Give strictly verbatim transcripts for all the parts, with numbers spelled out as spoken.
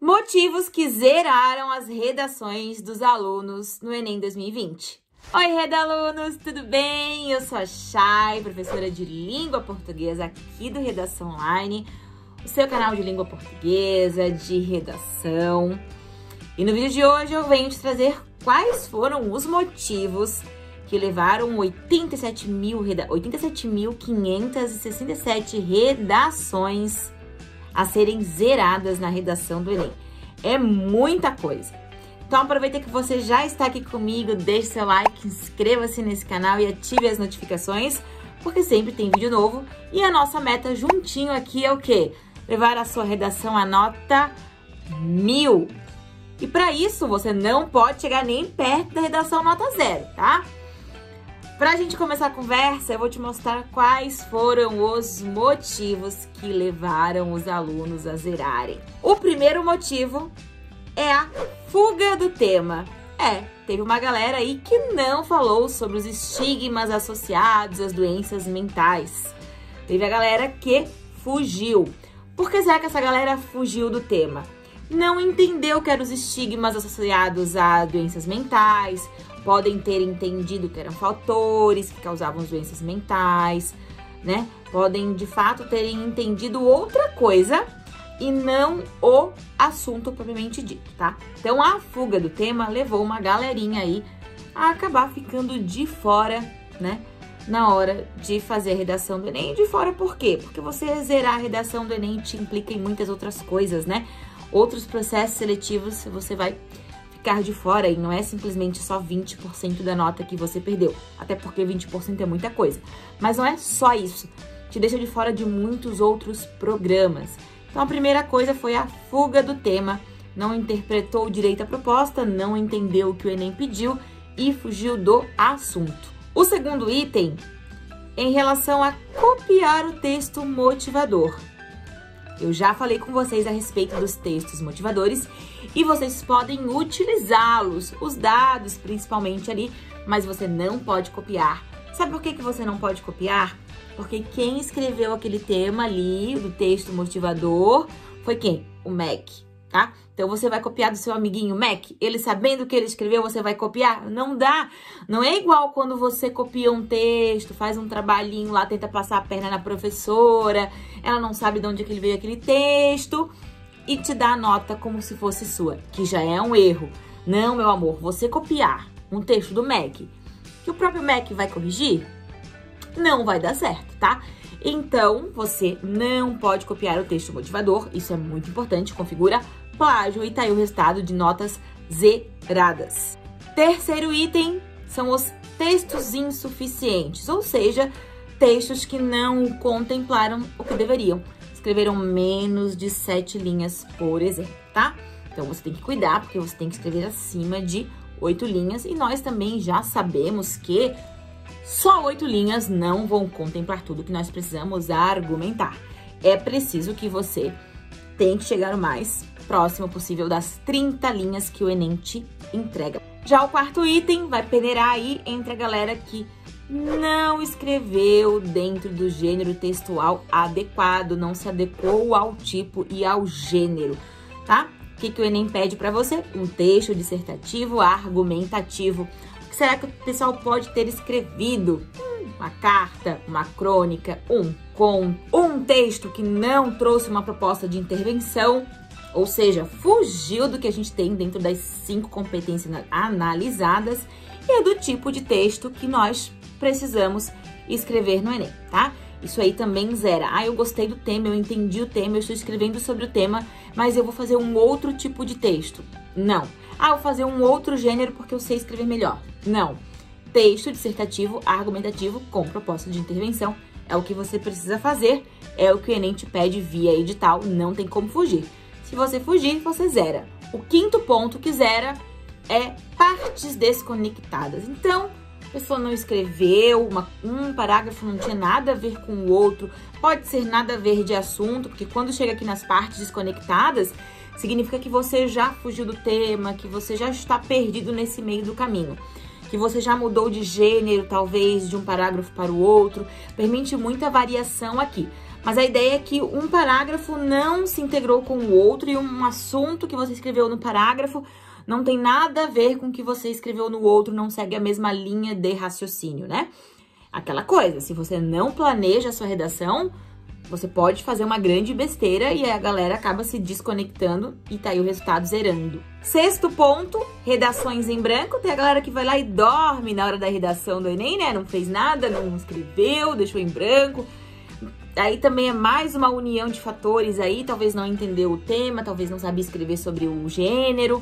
Motivos que zeraram as redações dos alunos no Enem dois mil e vinte. Oi, redalunos, tudo bem? Eu sou a Chay, professora de língua portuguesa aqui do Redação Online, o seu canal de língua portuguesa, de redação. E no vídeo de hoje eu venho te trazer quais foram os motivos que levaram oitenta e sete mil quinhentas e sessenta e sete redações a serem zeradas na redação do Enem. É muita coisa. Então aproveita que você já está aqui comigo, deixe seu like, inscreva-se nesse canal e ative as notificações, porque sempre tem vídeo novo. E a nossa meta juntinho aqui é o quê? Levar a sua redação à nota mil. E para isso você não pode chegar nem perto da redação nota zero, tá? Pra gente começar a conversa, eu vou te mostrar quais foram os motivos que levaram os alunos a zerarem. O primeiro motivo é a fuga do tema. É, teve uma galera aí que não falou sobre os estigmas associados às doenças mentais. Teve a galera que fugiu. Por que será que essa galera fugiu do tema? Não entendeu que eram os estigmas associados a doenças mentais, podem ter entendido que eram fatores que causavam as doenças mentais, né? Podem, de fato, terem entendido outra coisa e não o assunto propriamente dito, tá? Então, a fuga do tema levou uma galerinha aí a acabar ficando de fora, né? Na hora de fazer a redação do Enem. De fora por quê? Porque você zerar a redação do Enem te implica em muitas outras coisas, né? Outros processos seletivos você vai ficar de fora e não é simplesmente só vinte por cento da nota que você perdeu. Até porque vinte por cento é muita coisa. Mas não é só isso. Te deixa de fora de muitos outros programas. Então a primeira coisa foi a fuga do tema. Não interpretou direito a proposta, não entendeu o que o Enem pediu e fugiu do assunto. O segundo item, em relação a copiar o texto motivador. Eu já falei com vocês a respeito dos textos motivadores e vocês podem utilizá-los, os dados principalmente ali, mas você não pode copiar. Sabe por que que você não pode copiar? Porque quem escreveu aquele tema ali, do texto motivador, foi quem? O M E C, tá? Então você vai copiar do seu amiguinho M E C, ele sabendo o que ele escreveu, você vai copiar? Não dá! Não é igual quando você copia um texto, faz um trabalhinho lá, tenta passar a perna na professora, ela não sabe de onde é que ele veio aquele texto e te dá a nota como se fosse sua, que já é um erro. Não, meu amor, você copiar um texto do M E C, que o próprio M E C vai corrigir, não vai dar certo, tá? Então, você não pode copiar o texto motivador, isso é muito importante, configura plágio e tá aí o resultado de notas zeradas. Terceiro item são os textos insuficientes, ou seja, textos que não contemplaram o que deveriam. Escreveram menos de sete linhas, por exemplo, tá? Então você tem que cuidar, porque você tem que escrever acima de oito linhas e nós também já sabemos que só oito linhas não vão contemplar tudo que nós precisamos argumentar. É preciso que você tente chegar o mais próximo possível das trinta linhas que o Enem te entrega. Já o quarto item vai peneirar aí entre a galera que não escreveu dentro do gênero textual adequado, não se adequou ao tipo e ao gênero, tá? O que que o Enem pede para você? Um texto dissertativo argumentativo. O que será que o pessoal pode ter escrevido? Hum, uma carta, uma crônica, um conto, um texto que não trouxe uma proposta de intervenção, ou seja, fugiu do que a gente tem dentro das cinco competências analisadas e é do tipo de texto que nós precisamos escrever no Enem, tá? Isso aí também zera. Ah, eu gostei do tema, eu entendi o tema, eu estou escrevendo sobre o tema, mas eu vou fazer um outro tipo de texto. Não. Ah, eu vou fazer um outro gênero porque eu sei escrever melhor. Não. Texto dissertativo, argumentativo, com proposta de intervenção. É o que você precisa fazer, é o que o Enem te pede via edital, não tem como fugir. Se você fugir, você zera. O quinto ponto que zera é partes desconectadas. Então, a pessoa não escreveu, uma, um parágrafo não tinha nada a ver com o outro, pode ser nada a ver de assunto, porque quando chega aqui nas partes desconectadas, significa que você já fugiu do tema, que você já está perdido nesse meio do caminho, que você já mudou de gênero, talvez, de um parágrafo para o outro. Permite muita variação aqui. Mas a ideia é que um parágrafo não se integrou com o outro e um assunto que você escreveu no parágrafo não tem nada a ver com o que você escreveu no outro, não segue a mesma linha de raciocínio, né? Aquela coisa, se você não planeja a sua redação, você pode fazer uma grande besteira e a galera acaba se desconectando e tá aí o resultado zerando. Sexto ponto, redações em branco. Tem a galera que vai lá e dorme na hora da redação do Enem, né? Não fez nada, não escreveu, deixou em branco. Aí também é mais uma união de fatores aí, talvez não entendeu o tema, talvez não sabia escrever sobre o gênero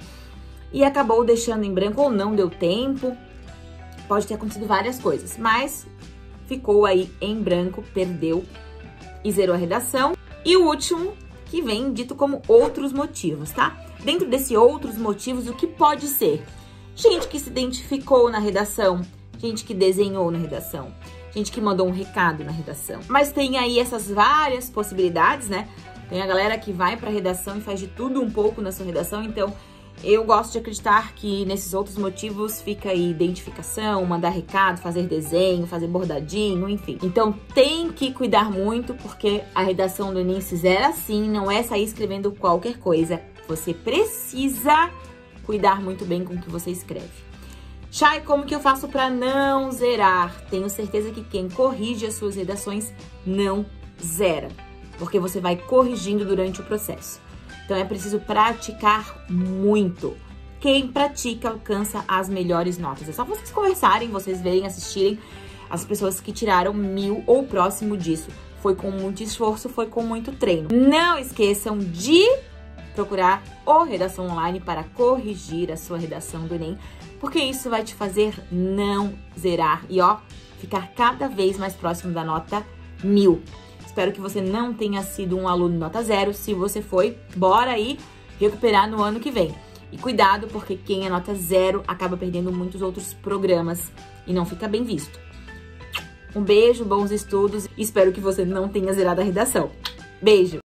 e acabou deixando em branco ou não deu tempo. Pode ter acontecido várias coisas, mas ficou aí em branco, perdeu e zerou a redação. E o último, que vem dito como outros motivos, tá? Dentro desse outros motivos, o que pode ser? Gente que se identificou na redação, gente que desenhou na redação, gente que mandou um recado na redação. Mas tem aí essas várias possibilidades, né? Tem a galera que vai pra redação e faz de tudo um pouco na sua redação, então eu gosto de acreditar que nesses outros motivos fica aí identificação, mandar recado, fazer desenho, fazer bordadinho, enfim. Então tem que cuidar muito, porque a redação do Enem se zera assim, não é sair escrevendo qualquer coisa. Você precisa cuidar muito bem com o que você escreve. Chay, como que eu faço para não zerar? Tenho certeza que quem corrige as suas redações não zera, porque você vai corrigindo durante o processo. Então, é preciso praticar muito. Quem pratica alcança as melhores notas. É só vocês conversarem, vocês verem, assistirem as pessoas que tiraram mil ou próximo disso. Foi com muito esforço, foi com muito treino. Não esqueçam de procurar o Redação Online para corrigir a sua redação do Enem, porque isso vai te fazer não zerar e, ó, ficar cada vez mais próximo da nota mil. Espero que você não tenha sido um aluno nota zero. Se você foi, bora aí recuperar no ano que vem. E cuidado, porque quem é nota zero acaba perdendo muitos outros programas e não fica bem visto. Um beijo, bons estudos e espero que você não tenha zerado a redação. Beijo!